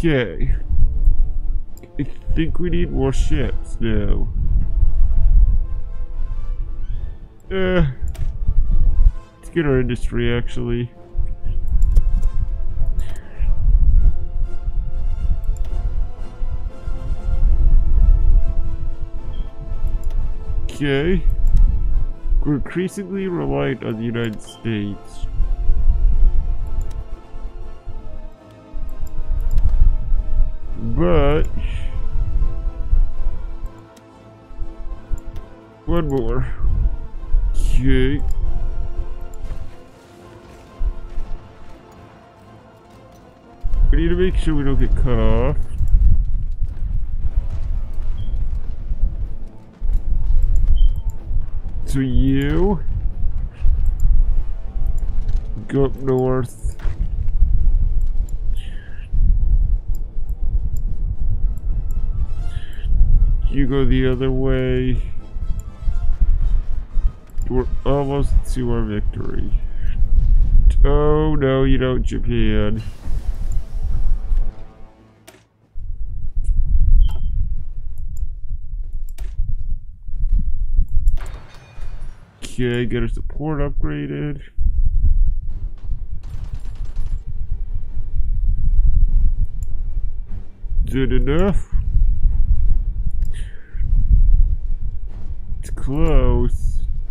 Okay. I think we need more ships now. Let's get our industry actually. Okay. We're increasingly reliant on the United States. But one more. Okay. We need to make sure we don't get cut off. So you go up north. You go the other way. We're almost to our victory. Oh no, you don't, Japan. Okay, get our support upgraded. Good enough. It's close.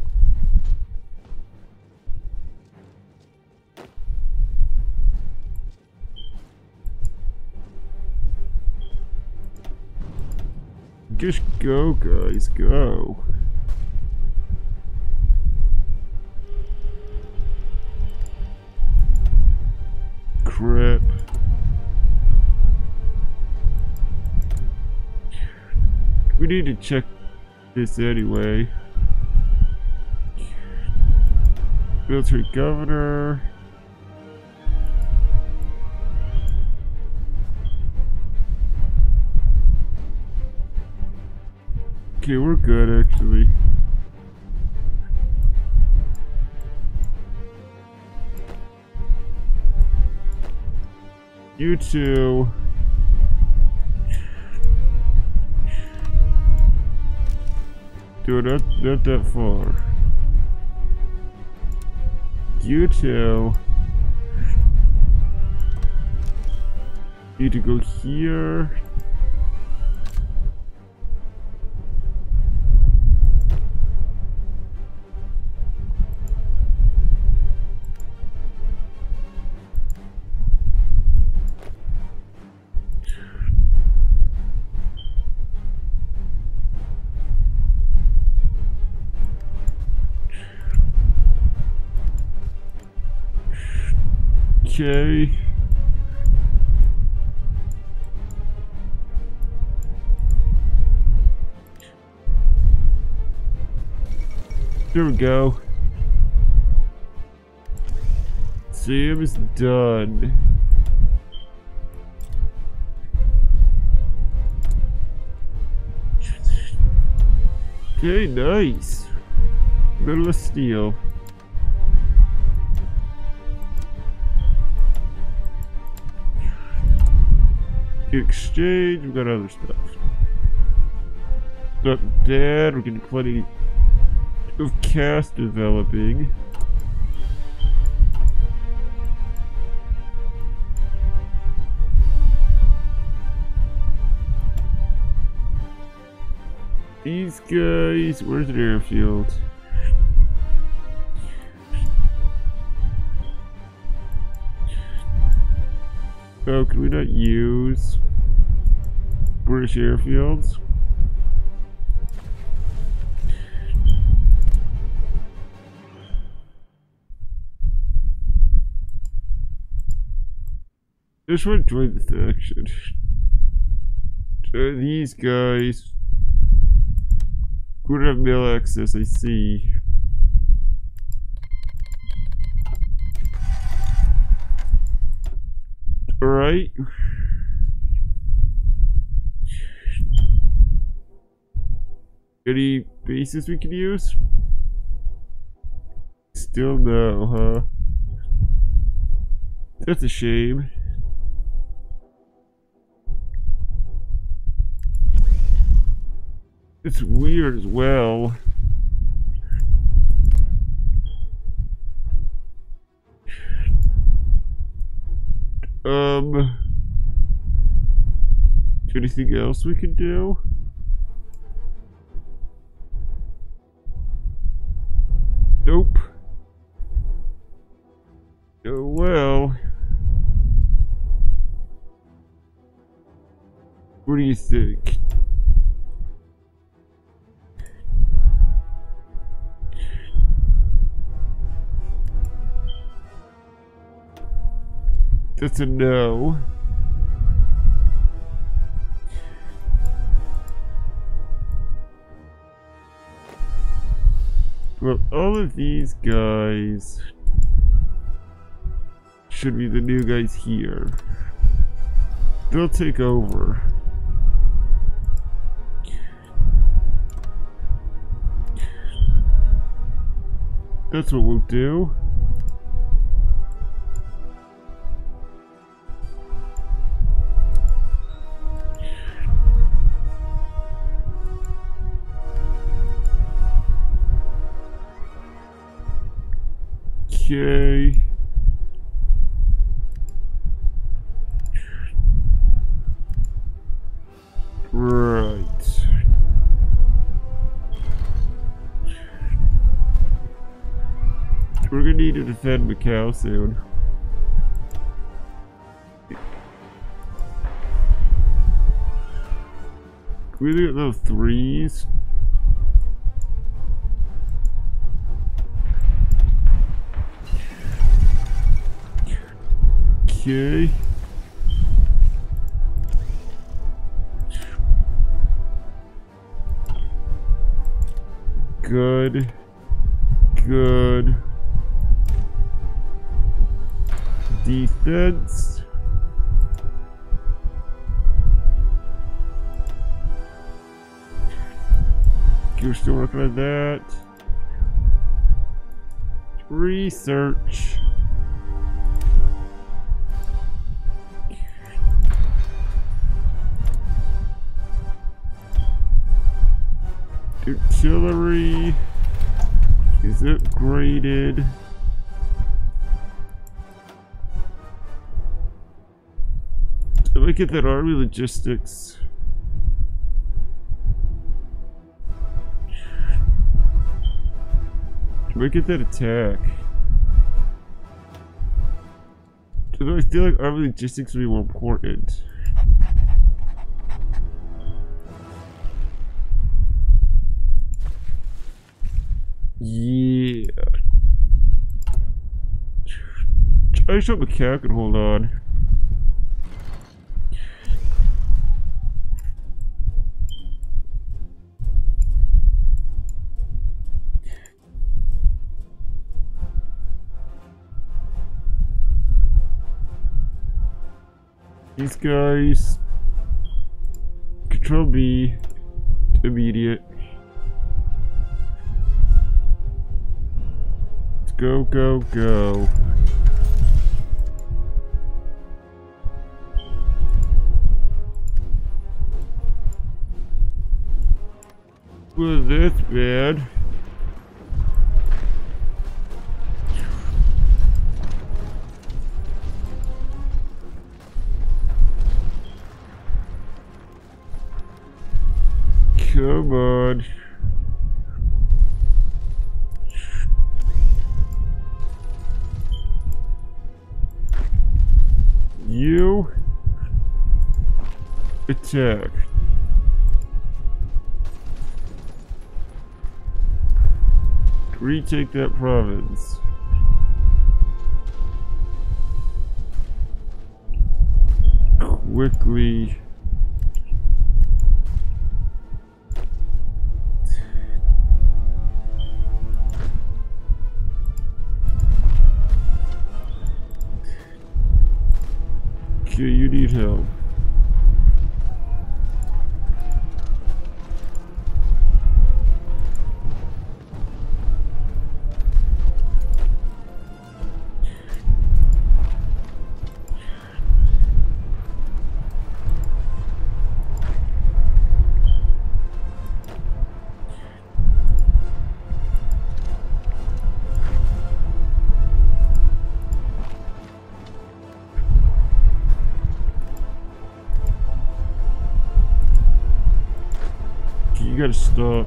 Just go, guys, go. Crap. We need to check this anyway. Military governor. Okay, we're good actually. You two. Dude, not that far. You two need to go here. Okay. There we go. Sam is done. Okay, nice. Middle of steel. Exchange, we've got other stuff. Not dead, we're getting plenty of cast developing. These guys, where's an airfield? Oh, can we not use British airfields? This one joined the faction. These guys would have mail access, I see. Alright. Any bases we can use? Still no, huh? That's a shame. It's weird as well. Anything else we can do? Nope. Oh well. What do you think? That's a no. Well, all of these guys should be the new guys here. They'll take over. That's what we'll do. Okay. Right. We're gonna need to defend Macau soon. Can we get those threes? Okay. Good. Good. Defense. You're still working on that. Research. Artillery is upgraded. Did I get that army logistics? Did I get that attack? Do I feel like army logistics would be more important? Yeah. I just hope Macau can hold on. These guys. Control B. Immediate. Go, go, go. Well, that's bad. Come on. You attack. Retake that province. Quickly. Okay, you need help. gotta stop.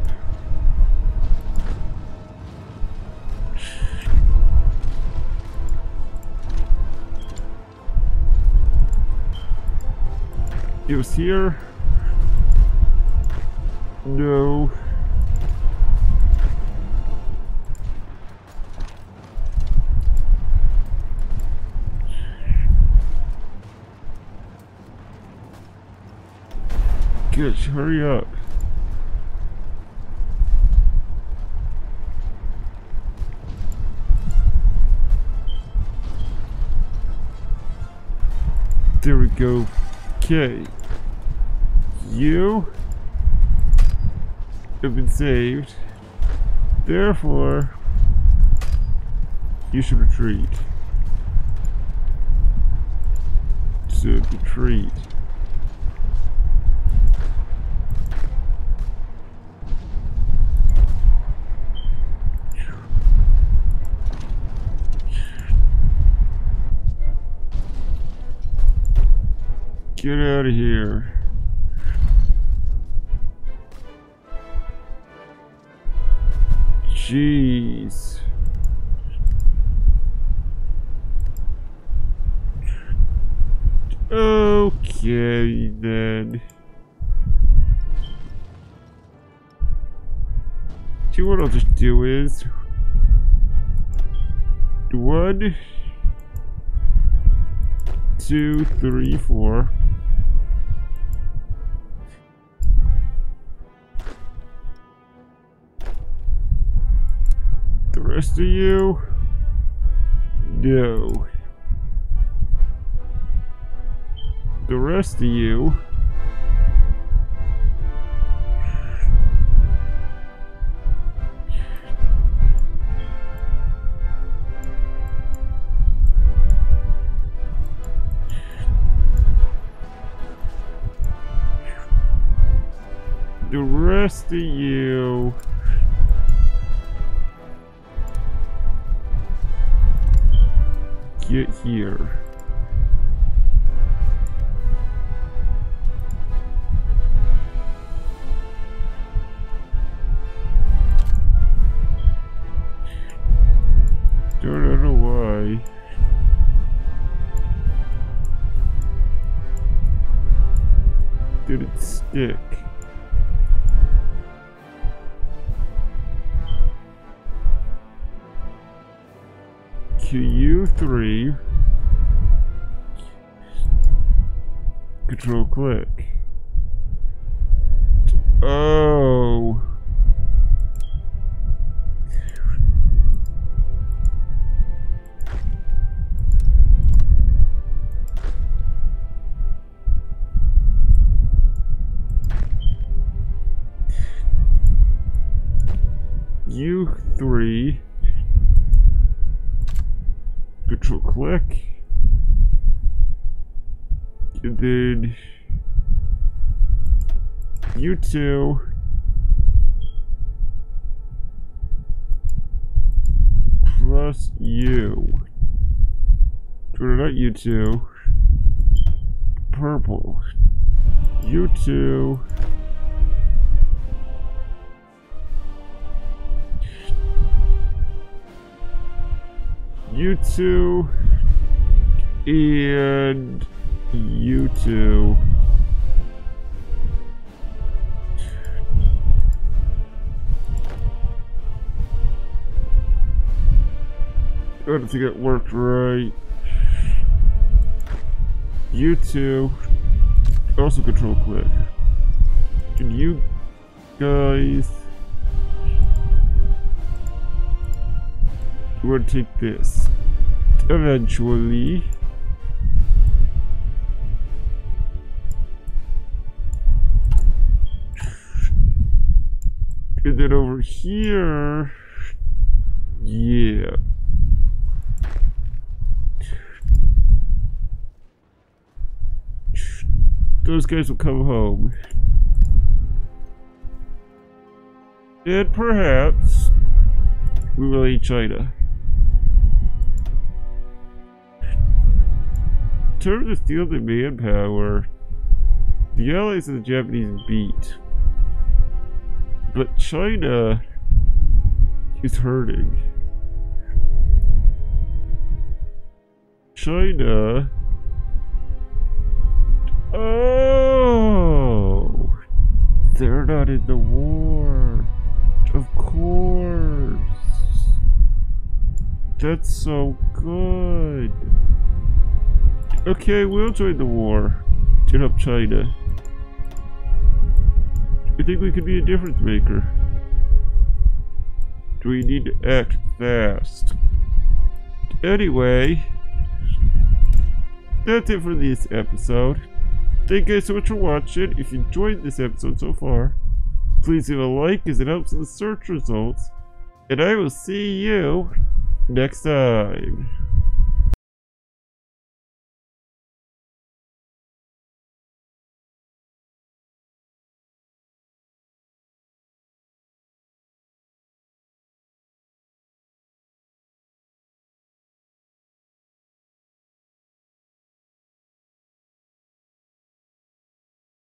It was here? No. Good, hurry up. There we go. Okay. You have been saved. Therefore, you should retreat. So retreat. Get out of here. Jeez. Okay then. See, what I'll just do is 1, 2, 3, 4. The rest of you, no. The rest of you, get here. Don't know why. Did it stick? Q3 control click. Oh. U3 control click, and then U2 plus U. Or not U2, purple. U2 U2 and U2. I don't think it worked right. U2 also control click. Can you guys we're gonna take this eventually. And then over here, yeah. Those guys will come home. And perhaps we will eat China. In terms of field and manpower, the Allies and the Japanese beat. But China is hurting. China. Oh, they're not in the war. Of course. That's so good. Okay, we'll join the war to help China. I think we could be a difference maker. Do we need to act fast? Anyway, that's it for this episode. Thank you guys so much for watching. If you enjoyed this episode so far, please leave a like as it helps in the search results. And I will see you next time.